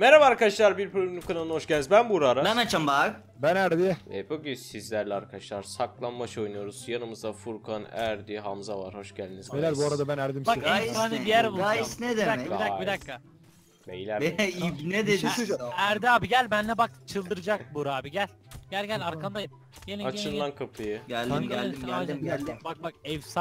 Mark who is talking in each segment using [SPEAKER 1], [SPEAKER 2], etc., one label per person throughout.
[SPEAKER 1] Merhaba arkadaşlar, bir bölümlük kanalına hoş geldiniz. Ben Buğra Aras.
[SPEAKER 2] Ben açım bak.
[SPEAKER 3] Ben Erdi.
[SPEAKER 1] Bugün sizlerle arkadaşlar saklanmaç oynuyoruz. Yanımızda Furkan, Erdi, Hamza var. Hoş geldiniz.
[SPEAKER 3] Beyler bu
[SPEAKER 1] guys.
[SPEAKER 3] arada ben Erdim
[SPEAKER 4] Bak
[SPEAKER 3] size.
[SPEAKER 2] Guys
[SPEAKER 4] efsane
[SPEAKER 2] ne?
[SPEAKER 4] bir yer bulacağım.
[SPEAKER 2] Guys ne
[SPEAKER 4] Bir
[SPEAKER 2] demek?
[SPEAKER 4] dakika, bir dakika, bir dakika.
[SPEAKER 1] Beyler.
[SPEAKER 2] İbne
[SPEAKER 3] Bir şey
[SPEAKER 2] dedi.
[SPEAKER 3] söyleyeceğim.
[SPEAKER 4] Erdi abi gel benimle bak çıldıracak Buğra abi gel. Gel arkandayım. Gelin
[SPEAKER 1] Açın lan kapıyı.
[SPEAKER 2] Geldim
[SPEAKER 3] Kanka,
[SPEAKER 2] geldim.
[SPEAKER 4] Bak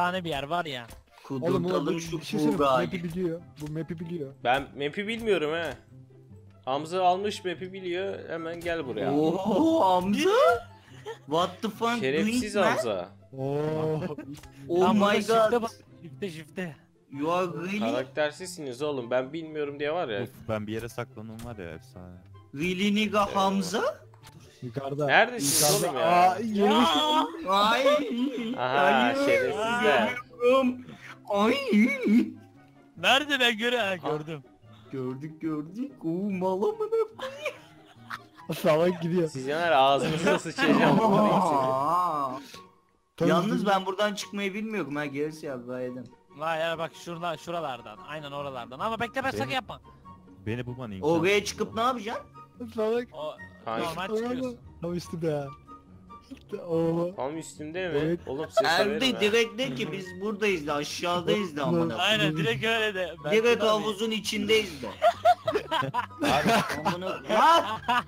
[SPEAKER 1] Hamza almış map'i biliyor. Hemen gel buraya.
[SPEAKER 2] Oho Hamza. What the fuck
[SPEAKER 1] Şerefsiz
[SPEAKER 2] doing man?
[SPEAKER 1] Hamza.
[SPEAKER 3] Oo.
[SPEAKER 2] Oh
[SPEAKER 4] Tam burada
[SPEAKER 2] my
[SPEAKER 4] shift'e
[SPEAKER 2] god.
[SPEAKER 4] bak. Shift'e.
[SPEAKER 2] You are really
[SPEAKER 1] Karaktersizsiniz oğlum. Ben bilmiyorum diye var ya.
[SPEAKER 5] Of, ben bir yere saklandım var ya efsane.
[SPEAKER 2] really nigga Hamza?
[SPEAKER 3] Yukarıda.
[SPEAKER 1] Neredesiniz
[SPEAKER 3] Yukarıda.
[SPEAKER 1] oğlum ya?
[SPEAKER 3] Yemiş.
[SPEAKER 2] Ay.
[SPEAKER 1] Aha şerefsizler.
[SPEAKER 2] Ay.
[SPEAKER 4] Nerede ben gördüm.
[SPEAKER 2] Gördük. Oo mala mı
[SPEAKER 3] Salak gidiyor.
[SPEAKER 1] Siz yanar ağzınıza sıçacağım.
[SPEAKER 2] Aa.
[SPEAKER 3] Tabii
[SPEAKER 2] Yalnız
[SPEAKER 3] ki.
[SPEAKER 2] ben buradan çıkmayı bilmiyorum ha gerisi ya gayet.
[SPEAKER 4] Vay ya bak şuralardan. Aynen oralardan. Ama bekle ben sakın yapma.
[SPEAKER 5] Beni bulman imkan.
[SPEAKER 2] Oraya çıkıp ne yapacaksın?
[SPEAKER 3] Salak.
[SPEAKER 4] O
[SPEAKER 1] Kanka.
[SPEAKER 4] normal çıkıyorsun.
[SPEAKER 3] Tam üstü be. Oo.
[SPEAKER 1] Tam üstümde mi?
[SPEAKER 3] Evet.
[SPEAKER 1] Oğlum size severim
[SPEAKER 2] Erdi
[SPEAKER 1] ha.
[SPEAKER 2] direkt de ki biz buradayız da aşağıdayız da amına.
[SPEAKER 4] Aynen direkt öyle de. Ben
[SPEAKER 2] Direkt
[SPEAKER 4] abi-
[SPEAKER 2] havuzun içindeyiz de.
[SPEAKER 1] Abi,
[SPEAKER 2] Amına. Lan!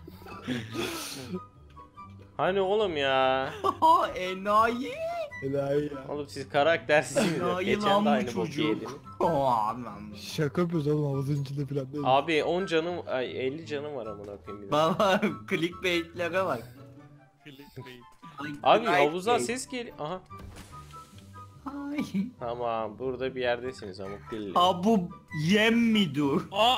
[SPEAKER 1] hani oğlum ya.
[SPEAKER 2] Enayi.
[SPEAKER 3] Enayi ya.
[SPEAKER 1] Oğlum siz karaktersizsiniz.
[SPEAKER 2] Enayi
[SPEAKER 1] Geçen
[SPEAKER 2] lan
[SPEAKER 1] de
[SPEAKER 2] bu
[SPEAKER 1] aynı boku
[SPEAKER 2] çocuk.
[SPEAKER 1] yediniz.
[SPEAKER 2] Aman.
[SPEAKER 3] Şaka yapıyoruz oğlum havuzun içinde falan değil.
[SPEAKER 1] Abi 10 canım, ay 50 canım var amına koyayım. bir de.
[SPEAKER 2] Baba clickbaitlere bak.
[SPEAKER 1] Abi
[SPEAKER 2] Clickbait.
[SPEAKER 1] havuzdan ses geliyor. Aha.
[SPEAKER 2] Ay.
[SPEAKER 1] Tamam burada bir yerdesiniz amık dilli.
[SPEAKER 2] Ha bu yem mi dur?
[SPEAKER 4] Aa!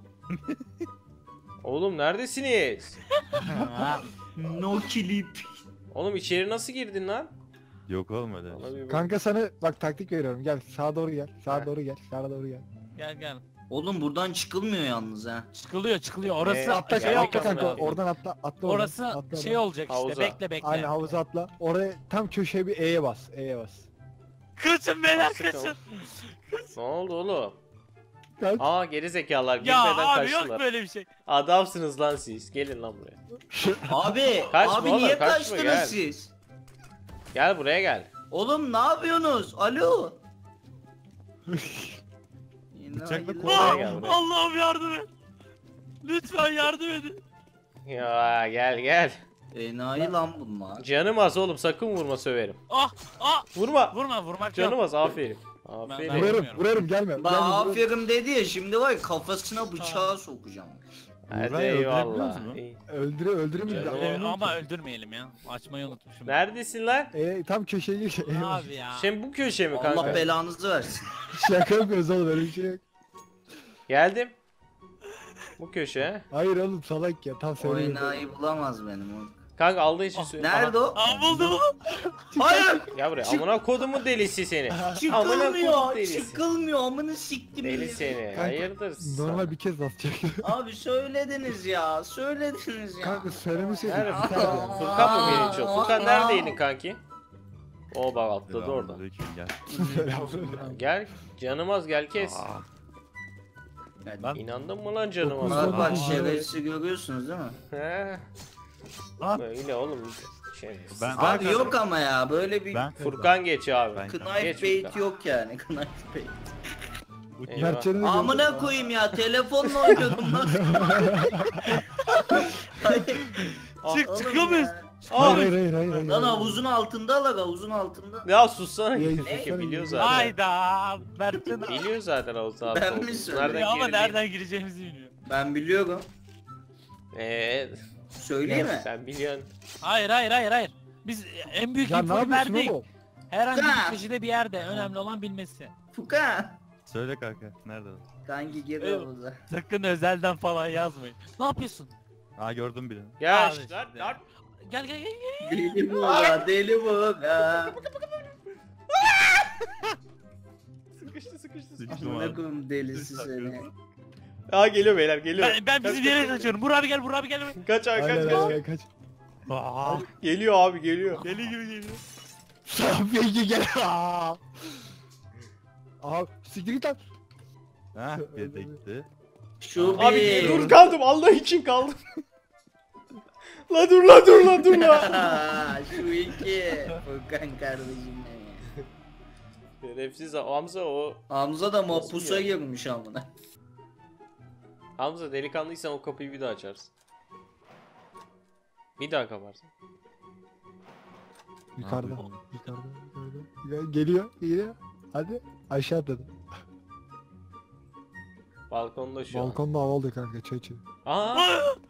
[SPEAKER 1] Oğlum neredesiniz?
[SPEAKER 2] No clip.
[SPEAKER 1] Oğlum içeri nasıl girdin lan?
[SPEAKER 5] Yok oğlum öyle.
[SPEAKER 1] Bana bir bak.
[SPEAKER 3] Kanka sana bak taktik veriyorum. Gel sağa doğru gel. Sağa
[SPEAKER 1] Heh.
[SPEAKER 3] doğru gel. Sağa doğru gel.
[SPEAKER 4] Gel.
[SPEAKER 2] Oğlum buradan çıkılmıyor yalnız ha.
[SPEAKER 4] Çıkılıyor. Orası
[SPEAKER 3] Atla
[SPEAKER 1] Gel,
[SPEAKER 3] atla
[SPEAKER 1] gel,
[SPEAKER 3] kanka.
[SPEAKER 1] gel.
[SPEAKER 3] Oradan atla. Atla
[SPEAKER 4] orası
[SPEAKER 3] oradan. Atla
[SPEAKER 4] şey
[SPEAKER 3] oradan.
[SPEAKER 4] olacak
[SPEAKER 1] Havuza.
[SPEAKER 4] işte. Bekle.
[SPEAKER 3] Aynen havuza atla. Oraya tam köşeye bir E'ye bas. E'ye bas.
[SPEAKER 4] Kaçın beyler
[SPEAKER 1] Sıkı.
[SPEAKER 4] kaçın.
[SPEAKER 1] Ne oldu oğlum?
[SPEAKER 3] Kaç.
[SPEAKER 1] Aa geri zekalar
[SPEAKER 4] Ya
[SPEAKER 1] girmeden
[SPEAKER 4] abi yok
[SPEAKER 1] kaçtılar.
[SPEAKER 4] böyle bir şey.
[SPEAKER 1] Adamsınız lan siz. Gelin lan buraya.
[SPEAKER 2] Abi,
[SPEAKER 1] Kaçma
[SPEAKER 2] abi
[SPEAKER 1] oğlum,
[SPEAKER 2] niye
[SPEAKER 1] kaçma,
[SPEAKER 2] kaçtınız
[SPEAKER 1] gel.
[SPEAKER 2] siz?
[SPEAKER 1] Gel buraya gel.
[SPEAKER 2] Oğlum ne yapıyorsunuz? Alo.
[SPEAKER 5] Bıçakla
[SPEAKER 2] Enayi
[SPEAKER 5] kolaya
[SPEAKER 2] lan.
[SPEAKER 1] gel buraya.
[SPEAKER 4] Allah'ım yardım et. Lütfen yardım edin.
[SPEAKER 1] Ya gel.
[SPEAKER 2] Enayi lan bunlar.
[SPEAKER 1] Canım az oğlum sakın vurma söverim.
[SPEAKER 4] Ah!
[SPEAKER 1] Vurma.
[SPEAKER 4] Vurmak
[SPEAKER 1] Canım
[SPEAKER 4] yok.
[SPEAKER 1] az aferin.
[SPEAKER 4] Ben-
[SPEAKER 1] Aferin.
[SPEAKER 3] Vurarım vurarım gelme.
[SPEAKER 2] Bak
[SPEAKER 3] Gelme, vurarım.
[SPEAKER 2] aferin dedi ya şimdi var ya kafasına bıçağı sokacağım.
[SPEAKER 1] Hadi
[SPEAKER 5] Burayı
[SPEAKER 1] eyvallah.
[SPEAKER 5] öldürebiliyor musun?
[SPEAKER 1] İyi.
[SPEAKER 3] Öldüremeyiz.
[SPEAKER 1] Canım.
[SPEAKER 4] Ama öldürmeyelim ya. Açmayı unutmuşum.
[SPEAKER 1] Neredesin lan?
[SPEAKER 3] Tam köşeye gir. E'ye bas.
[SPEAKER 4] Abi ya.
[SPEAKER 1] Şimdi bu köşe mi
[SPEAKER 2] Allah
[SPEAKER 1] kanka?
[SPEAKER 2] belanızı versin.
[SPEAKER 3] Şaka yapıyoruz oğlum öyle bir şey yok.
[SPEAKER 1] Geldim. Bu köşe.
[SPEAKER 3] Hayır oğlum salak ya tam
[SPEAKER 2] O
[SPEAKER 3] söylüyorum.
[SPEAKER 2] enayi bulamaz benim o.
[SPEAKER 1] Kanka aldığı için söyle.
[SPEAKER 2] Nerede o?
[SPEAKER 4] Aa buldum.
[SPEAKER 2] Hayır!
[SPEAKER 1] Ya buraya amına kodumun delisi seni. Amına kodum
[SPEAKER 2] Çıkılmıyor!
[SPEAKER 1] delisi.
[SPEAKER 2] Çıkılmıyor amını siktim.
[SPEAKER 1] Deli seni.
[SPEAKER 3] Kanka,
[SPEAKER 1] Hayırdır?
[SPEAKER 3] Normal bir kez basacak.
[SPEAKER 2] Abi söylediniz ya. Söylediniz ya.
[SPEAKER 3] Kanka söylemeseydin.
[SPEAKER 1] Nerede
[SPEAKER 2] Aa.
[SPEAKER 1] Furkan? Furkan mı birinci o? Furkan neredeydin kanki? O bak atladı orada.
[SPEAKER 5] Selamünaleyküm, gel.
[SPEAKER 1] Gel canım az gel kes.
[SPEAKER 5] Aa,
[SPEAKER 2] Ben...
[SPEAKER 1] İnandın mı lan canım az?
[SPEAKER 2] Bak bak
[SPEAKER 3] Aa.
[SPEAKER 2] şerefsiz görüyorsunuz değil mi?
[SPEAKER 1] He.
[SPEAKER 4] Lan.
[SPEAKER 1] Böyle oğlum. Şerefsiz.
[SPEAKER 5] Ben-
[SPEAKER 2] Abi yok ama ya böyle bir
[SPEAKER 5] ben
[SPEAKER 1] Furkan geç abi.
[SPEAKER 5] Ben-
[SPEAKER 2] knife
[SPEAKER 1] Geç
[SPEAKER 2] bait
[SPEAKER 1] Furkan.
[SPEAKER 2] yok yani. Knife bait.
[SPEAKER 1] Eyvah.
[SPEAKER 3] Mertcan'ı da
[SPEAKER 2] Amına koyayım ya telefonla oynuyordum lan.
[SPEAKER 4] Çık çıkamıyoruz.
[SPEAKER 3] Hayır.
[SPEAKER 2] Lan havuzun altında la havuzun altında.
[SPEAKER 1] Ya sussana.
[SPEAKER 3] Ya,
[SPEAKER 1] Peki biliyor zaten.
[SPEAKER 4] Hayda. Mertcan abi.
[SPEAKER 1] Biliyor zaten o saat
[SPEAKER 2] Ben mi
[SPEAKER 1] olduğunu.
[SPEAKER 2] söyleyeyim?
[SPEAKER 4] Ya ama
[SPEAKER 1] girdiğini.
[SPEAKER 4] nereden gireceğimizi bilmiyor.
[SPEAKER 2] Ben biliyorum. Söyleyeyim mi?
[SPEAKER 1] Sen biliyorsun.
[SPEAKER 4] Hayır. Biz en büyük
[SPEAKER 3] Ya ne
[SPEAKER 4] infoyu
[SPEAKER 3] yapıyorsun
[SPEAKER 4] verdik.
[SPEAKER 3] oğlum?
[SPEAKER 4] Herhangi
[SPEAKER 2] Ha.
[SPEAKER 4] bir köşede bir yerde. Önemli olan bilmesi.
[SPEAKER 2] Fuka.
[SPEAKER 5] söyle kanka. Nerede o?
[SPEAKER 2] Kanki gir
[SPEAKER 4] Evet.
[SPEAKER 2] havuza.
[SPEAKER 4] Sakın özelden falan yazmayın. Ne yapıyorsun?
[SPEAKER 5] Aa gördüm birini.
[SPEAKER 1] Gel.
[SPEAKER 4] Abi
[SPEAKER 1] Lan
[SPEAKER 4] işte.
[SPEAKER 1] lan.
[SPEAKER 4] Gel.
[SPEAKER 2] Deli buga deli buga.
[SPEAKER 1] Sıkıştı.
[SPEAKER 5] Sıçtım
[SPEAKER 2] Amına
[SPEAKER 5] abi.
[SPEAKER 2] koyayım delisi seni.
[SPEAKER 1] Aa geliyor beyler geliyor.
[SPEAKER 4] Ben bizim bir yere kaçıyorum. Burak abi gel.
[SPEAKER 1] Kaç abi
[SPEAKER 3] Aynen,
[SPEAKER 1] kaç.
[SPEAKER 3] aynen, kaç.
[SPEAKER 4] Aa,
[SPEAKER 1] Geliyor abi geliyor.
[SPEAKER 4] deli gibi geliyor.
[SPEAKER 3] Peki gel. Aha siktir git lan.
[SPEAKER 5] Ha bir de gitti.
[SPEAKER 2] Şu
[SPEAKER 1] Abi
[SPEAKER 2] bir.
[SPEAKER 1] dur kaldım Allah için kaldım. La dur la dur la dur la.
[SPEAKER 2] Şu iki. Furkan kardeşim benim.
[SPEAKER 1] Şerefsiz Hamza o.
[SPEAKER 2] Hamza da
[SPEAKER 1] Nasıl
[SPEAKER 2] mapusa
[SPEAKER 1] ya?
[SPEAKER 2] girmiş amına.
[SPEAKER 1] Hamza delikanlıysan o kapıyı bir daha açarsın. Bir daha kaparsın.
[SPEAKER 3] Yukarıda.
[SPEAKER 5] Abi.
[SPEAKER 3] Yukarıda. Geliyor. Geliyor. Hadi. Aşağı atladı.
[SPEAKER 1] Balkonda şu an.
[SPEAKER 3] Balkonda hava oldu kanka. Çay çay.
[SPEAKER 1] Aa!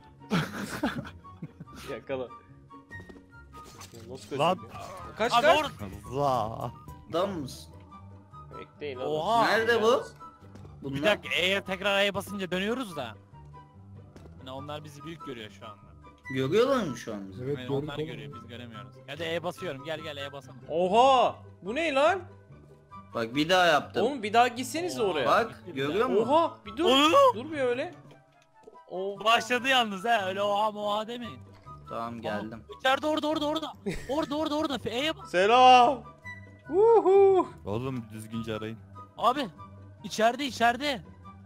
[SPEAKER 1] Yakala. Nasıl
[SPEAKER 5] Lan.
[SPEAKER 1] kaçıyor? Kaç
[SPEAKER 4] Abi
[SPEAKER 1] kaç.
[SPEAKER 4] orada.
[SPEAKER 5] Za.
[SPEAKER 2] Adam mısın?
[SPEAKER 1] Bekleyin oğlum.
[SPEAKER 4] Oha.
[SPEAKER 2] Nerede bu?
[SPEAKER 4] Bir
[SPEAKER 2] Bunlar
[SPEAKER 4] dakika E'ye tekrar E'ye basınca dönüyoruz da. Yani onlar bizi büyük görüyor şu anda.
[SPEAKER 2] görüyorlar mı şu an bizi?
[SPEAKER 3] Evet
[SPEAKER 4] Yani
[SPEAKER 3] doğru.
[SPEAKER 4] onlar görüyor biz göremiyoruz. Hadi E'ye basıyorum gel E'ye basalım.
[SPEAKER 1] Oha! Bu ne lan?
[SPEAKER 2] Bak bir daha yaptım.
[SPEAKER 1] Oğlum bir daha gitsenize
[SPEAKER 4] Oha.
[SPEAKER 1] oraya.
[SPEAKER 2] Bak görüyor musun?
[SPEAKER 1] Oha! Bir dur.
[SPEAKER 4] Onu
[SPEAKER 1] Dur bir öyle. Oha.
[SPEAKER 4] başladı yalnız ha öyle oha moha demeyin.
[SPEAKER 2] Tamam geldim.
[SPEAKER 4] İçeride orada. E'ye bas.
[SPEAKER 1] Selam. Uhu.
[SPEAKER 5] Oğlum düzgünce arayın.
[SPEAKER 4] Abi içeride.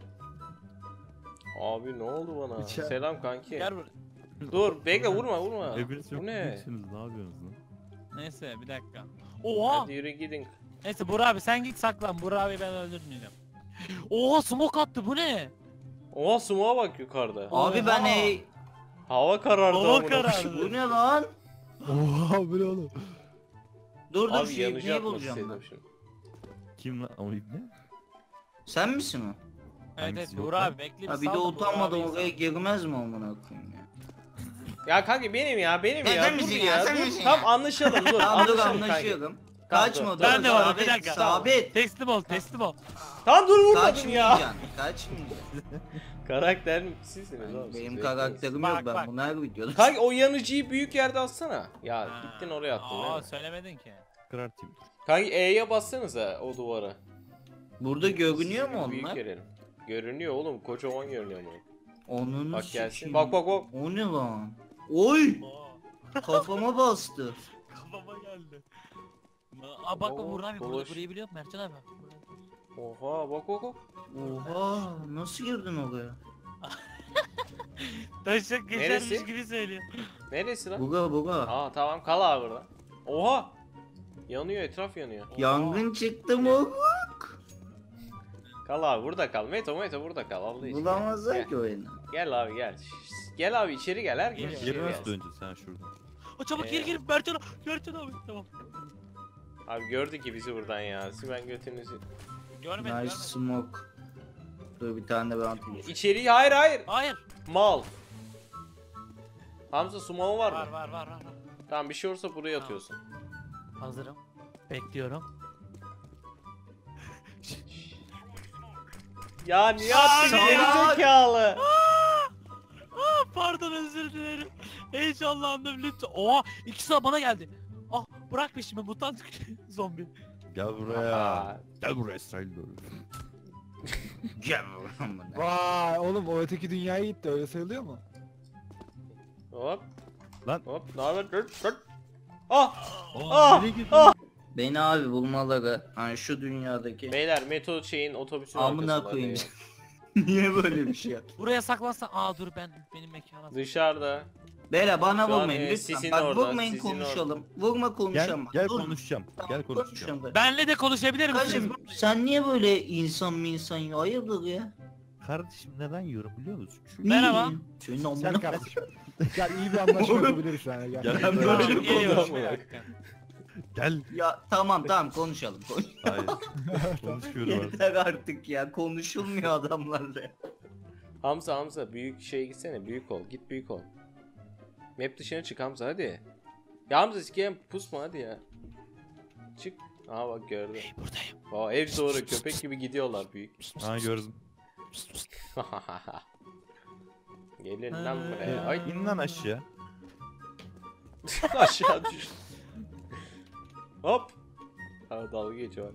[SPEAKER 1] Abi ne oldu bana?
[SPEAKER 3] İçer-
[SPEAKER 1] Selam kanki.
[SPEAKER 4] Gel buraya.
[SPEAKER 1] Dur bekle vurma.
[SPEAKER 5] Hepiniz çok
[SPEAKER 1] Bu ne?
[SPEAKER 5] büyüksünüz. Ne yapıyorsunuz lan?
[SPEAKER 4] Neyse bir dakika. Oha.
[SPEAKER 1] Hadi yürü gidin.
[SPEAKER 4] Neyse Burak abi sen git saklan. Burak abi ben öldürmeyeceğim. Oha smoke attı bu ne?
[SPEAKER 1] Oha sumoğa bak yukarıda.
[SPEAKER 2] Abi ben ey.
[SPEAKER 1] Hava karardı.
[SPEAKER 4] Hava
[SPEAKER 1] amına
[SPEAKER 4] karardı.
[SPEAKER 2] Bu ne lan?
[SPEAKER 3] Oha bu ne oğlum?
[SPEAKER 2] Dur
[SPEAKER 1] Abi
[SPEAKER 2] şu
[SPEAKER 1] yanıcı
[SPEAKER 2] ibneyi
[SPEAKER 1] atmak
[SPEAKER 2] bulacağım ben.
[SPEAKER 1] istedim şimdi.
[SPEAKER 5] Kim lan? O ibne?
[SPEAKER 2] Sen misin o?
[SPEAKER 4] Evet
[SPEAKER 5] Hangisi
[SPEAKER 4] Burak
[SPEAKER 5] yok
[SPEAKER 4] abi bekle
[SPEAKER 2] Ha bir de
[SPEAKER 4] sal da Burak
[SPEAKER 2] utanmadan
[SPEAKER 4] abiyi
[SPEAKER 2] oraya
[SPEAKER 4] sal.
[SPEAKER 2] girmez mi amına koyayım ya?
[SPEAKER 1] Ya kanka benim ya.
[SPEAKER 2] Sen
[SPEAKER 1] Dur
[SPEAKER 2] misin
[SPEAKER 1] bir
[SPEAKER 2] ya,
[SPEAKER 1] ya.
[SPEAKER 2] sen
[SPEAKER 1] Dur.
[SPEAKER 2] misin
[SPEAKER 1] Tam
[SPEAKER 2] ya?
[SPEAKER 1] anlaşalım dur.
[SPEAKER 2] Tamam dur
[SPEAKER 1] Anlaşalım kanka.
[SPEAKER 2] anlaşıyorum.
[SPEAKER 1] Tamam,
[SPEAKER 2] Kaçma
[SPEAKER 1] dur.
[SPEAKER 2] dur.
[SPEAKER 4] Ben de varım, bir
[SPEAKER 2] Sabit,
[SPEAKER 4] dakika.
[SPEAKER 2] Sabit.
[SPEAKER 4] Teslim ol.
[SPEAKER 1] Tamam dur vurmadın ya.
[SPEAKER 2] Kaçmayacaksın. Kaçmayacaksın.
[SPEAKER 1] Karakter sizsiniz oğlum.
[SPEAKER 2] Benim
[SPEAKER 1] siz
[SPEAKER 2] karakterim
[SPEAKER 4] Bak,
[SPEAKER 2] yok ben
[SPEAKER 4] bak.
[SPEAKER 2] bunu her videoda.
[SPEAKER 1] Kanka o yanıcıyı büyük yerde atsana. Ya
[SPEAKER 4] Ha.
[SPEAKER 1] gittin oraya attın değil
[SPEAKER 4] Aa
[SPEAKER 1] mi?
[SPEAKER 4] söylemedin ki.
[SPEAKER 5] Kırartayım.
[SPEAKER 1] Kanka E'ye bassanıza o duvara.
[SPEAKER 2] Burada görünüyor mu
[SPEAKER 1] Büyük
[SPEAKER 2] onlar?
[SPEAKER 1] görelim. Görünüyor oğlum kocaman görünüyor mu?
[SPEAKER 2] Onun
[SPEAKER 1] Bak gelsin.
[SPEAKER 2] sikeyim.
[SPEAKER 1] Bak.
[SPEAKER 2] O ne lan? Oy!
[SPEAKER 4] Oha.
[SPEAKER 2] Kafama bastı.
[SPEAKER 4] Kafama geldi. Aa bak
[SPEAKER 1] Oo,
[SPEAKER 4] Burak abi
[SPEAKER 1] dolaş.
[SPEAKER 4] burayı biliyor musun Mertcan abi?
[SPEAKER 1] Oha bak.
[SPEAKER 2] Oha nasıl girdin oraya?
[SPEAKER 4] Taşak
[SPEAKER 1] Neresi?
[SPEAKER 4] geçermiş gibi söylüyor.
[SPEAKER 1] Neresi lan?
[SPEAKER 2] Buga.
[SPEAKER 1] Aa tamam kal abi burada. Oha. Yanıyor etraf yanıyor.
[SPEAKER 2] Yangın çıktı mı?
[SPEAKER 1] Kal abi burada kal. Meto burada kal. Allah için.
[SPEAKER 2] Bulamazlar
[SPEAKER 1] Gel.
[SPEAKER 2] ki oyunu.
[SPEAKER 1] Gel abi gel. Gel abi içeri gel herkes.
[SPEAKER 4] Geliyor.
[SPEAKER 1] içeri
[SPEAKER 5] Geri
[SPEAKER 1] gel.
[SPEAKER 5] nasıl döneceksin sen şuradan?
[SPEAKER 4] O çabuk
[SPEAKER 1] Eyvallah.
[SPEAKER 4] gir Mertcan abi tamam.
[SPEAKER 1] Abi gördü ki bizi buradan ya. Simen götünüzü.
[SPEAKER 4] Görmedim.
[SPEAKER 2] Nice smoke. Dur bir tane de ben atayım.
[SPEAKER 1] İçeri hayır.
[SPEAKER 4] Hayır.
[SPEAKER 1] Mal. Hamza sumon var mı?
[SPEAKER 4] Var.
[SPEAKER 1] Tamam bir şey olursa buraya
[SPEAKER 4] Tamam.
[SPEAKER 1] atıyorsun.
[SPEAKER 4] Hazırım. Bekliyorum.
[SPEAKER 1] Ya niye attın
[SPEAKER 2] salak!
[SPEAKER 1] gerizekalı?
[SPEAKER 4] Pardon özür dilerim. Heyecanlandım lütfen. Oha ikisi de bana geldi. Ah bırak peşimi mutant zombi.
[SPEAKER 5] Gel buraya.
[SPEAKER 1] Aa,
[SPEAKER 5] Gel buraya İsrail doğru.
[SPEAKER 2] Gel buradan bana.
[SPEAKER 3] Vay oğlum o öteki dünyaya gitti öyle sayılıyor mu?
[SPEAKER 1] Hop.
[SPEAKER 5] Lan.
[SPEAKER 1] Hop. Ne haber? Dur. Ah!
[SPEAKER 5] Aa,
[SPEAKER 1] Ah!
[SPEAKER 5] nereye girdin?
[SPEAKER 1] Ah!
[SPEAKER 2] Beni abi bulmaları. Hani şu dünyadaki.
[SPEAKER 1] Beyler Meto şeyin otobüsün
[SPEAKER 2] Amına
[SPEAKER 1] arkasında
[SPEAKER 2] koyayım.
[SPEAKER 1] değil.
[SPEAKER 2] Niye böyle bir şey yaptın?
[SPEAKER 4] Buraya saklansan. Aa dur benim mekana.
[SPEAKER 1] Dışarıda.
[SPEAKER 2] Beyler bana
[SPEAKER 1] Şu an,
[SPEAKER 2] vurmayın lütfen.
[SPEAKER 1] sisin
[SPEAKER 2] Bak
[SPEAKER 1] orada,
[SPEAKER 2] vurmayın
[SPEAKER 1] sisin
[SPEAKER 2] konuşalım. Vurma
[SPEAKER 5] Gel,
[SPEAKER 2] konuşalım.
[SPEAKER 5] gel
[SPEAKER 2] Dur.
[SPEAKER 5] konuşacağım.
[SPEAKER 2] Tamam,
[SPEAKER 5] Gel konuşacağım.
[SPEAKER 2] konuşalım.
[SPEAKER 4] Benle de konuşabilir misiniz?
[SPEAKER 2] Kaçım sen niye böyle insan ya? Hayırdır ya?
[SPEAKER 5] Kardeşim neden yiyorum biliyor musun? Çünkü
[SPEAKER 4] Merhaba.
[SPEAKER 2] Niye? Senin
[SPEAKER 3] Sen
[SPEAKER 2] amına
[SPEAKER 3] kardeşim. Gel iyi bir anlaşma
[SPEAKER 2] Oğlum.
[SPEAKER 3] yapabiliriz sana gel.
[SPEAKER 5] Gel.
[SPEAKER 2] Ben
[SPEAKER 1] Böyle
[SPEAKER 2] böyle
[SPEAKER 1] bir
[SPEAKER 4] Geliyor
[SPEAKER 1] konu
[SPEAKER 4] bir
[SPEAKER 1] ama.
[SPEAKER 4] dakika.
[SPEAKER 5] gel.
[SPEAKER 2] Ya tamam konuşalım.
[SPEAKER 5] Hayır. Konuşuyorum artık.
[SPEAKER 2] Yeter artık ya konuşulmuyor adamlarla.
[SPEAKER 1] Hamza büyük şeye gitsene. Büyük ol. Git büyük ol. Map dışına çık Hamza hadi. Ya Hamza sikeyim pusma hadi ya. Çık. Aa bak gördüm.
[SPEAKER 4] Buradayım.
[SPEAKER 1] Aa ev doğru köpek gibi gidiyorlar büyük.
[SPEAKER 5] Ha gördüm.
[SPEAKER 1] Gelin lan buraya. Ay
[SPEAKER 5] İn lan aşağı.
[SPEAKER 1] aşağı düş. Hop. Ha dalga geçiyor.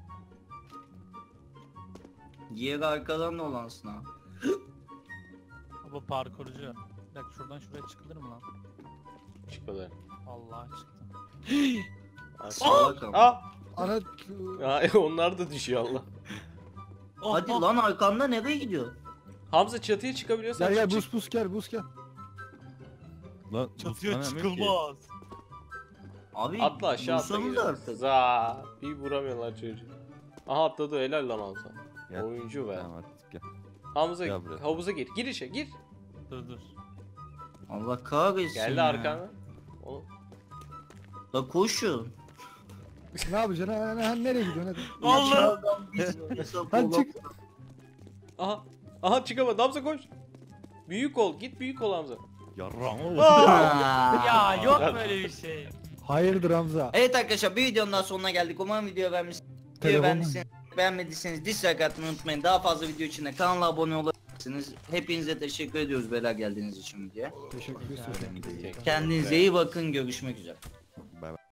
[SPEAKER 2] Diğer arkadan dolansın ha.
[SPEAKER 4] Bu parkurcu. Bir dakika şuradan şuraya çıkılır mı lan?
[SPEAKER 1] Çıkılır.
[SPEAKER 4] Allah çıktım.
[SPEAKER 2] Salak ama.
[SPEAKER 1] Ah!
[SPEAKER 3] Ana
[SPEAKER 1] Ya onlar da düşüyor Allah.
[SPEAKER 4] Oh,
[SPEAKER 2] Hadi
[SPEAKER 4] oh.
[SPEAKER 2] lan arkanda nereye gidiyor?
[SPEAKER 1] Hamza çatıya çıkabiliyorsan
[SPEAKER 3] Gel gel
[SPEAKER 1] çık.
[SPEAKER 3] buz gel buz gel.
[SPEAKER 5] Lan
[SPEAKER 4] Çatıya
[SPEAKER 5] bana ne ki?
[SPEAKER 4] çıkılmaz.
[SPEAKER 2] Abi
[SPEAKER 1] Atla aşağı atla.
[SPEAKER 2] bulsanız
[SPEAKER 1] geliyor.
[SPEAKER 2] artık.
[SPEAKER 1] Za. Bir vuramıyorlar çocuğu. Aha atladı, helal lan Hamza.
[SPEAKER 5] Gel.
[SPEAKER 1] Oyuncu be.
[SPEAKER 5] Tamam artık gel.
[SPEAKER 1] Hamza
[SPEAKER 5] Gel buraya.
[SPEAKER 1] havuza gir. Gir işe gir.
[SPEAKER 4] Dur.
[SPEAKER 2] Allah kahretsin
[SPEAKER 1] Geldi
[SPEAKER 2] ya.
[SPEAKER 1] arkana. Oğlum.
[SPEAKER 2] La koşun.
[SPEAKER 3] Ne yapacaksın? Ha, nereye gidiyorsun hadi.
[SPEAKER 4] Allah.
[SPEAKER 2] Aşağıdan bir hesap
[SPEAKER 3] Hadi
[SPEAKER 2] olan-
[SPEAKER 3] çık.
[SPEAKER 1] Aha. Aha çıkamadı. Hamza koş. Büyük ol. Git büyük ol Hamza.
[SPEAKER 5] Yarram.
[SPEAKER 2] Aa.
[SPEAKER 4] Ya yok böyle bir şey.
[SPEAKER 3] Hayırdır Hamza?
[SPEAKER 2] Evet arkadaşlar, bir videonun daha sonuna geldik. Umarım video beğenmişsiniz. Videoyu
[SPEAKER 3] Telefon
[SPEAKER 2] beğenmediyseniz dislike atmayı unutmayın. Daha fazla video için de kanala abone olabilirsiniz. Hepinize teşekkür ediyoruz beyler, geldiğiniz için videoya.
[SPEAKER 3] Teşekkür ederim.
[SPEAKER 2] Kendinize iyi bakın, görüşmek üzere.
[SPEAKER 5] Bay bay.